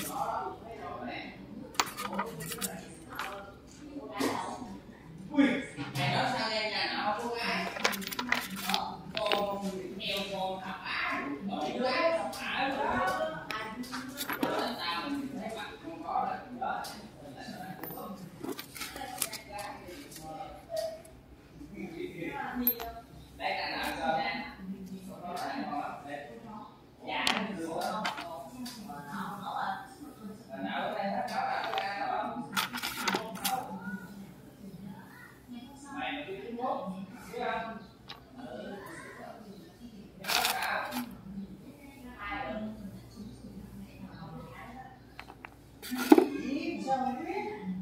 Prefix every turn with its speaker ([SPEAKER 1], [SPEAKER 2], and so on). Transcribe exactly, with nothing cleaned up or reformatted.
[SPEAKER 1] Ui, mày nói sao em nhà nào cô gái? Đó, cô theo cô học á, rồi đứa gái học á rồi đó. Đó, sao mình thấy mặt không có là đó. Đây là nào cho nha. Có lại ngon lắm. Dạ, được không? Nào ở đây hết đó là có ăn không? Mày mà đi thứ mốt, biết không? Ừ. Nhớ cả. Sao mà biết?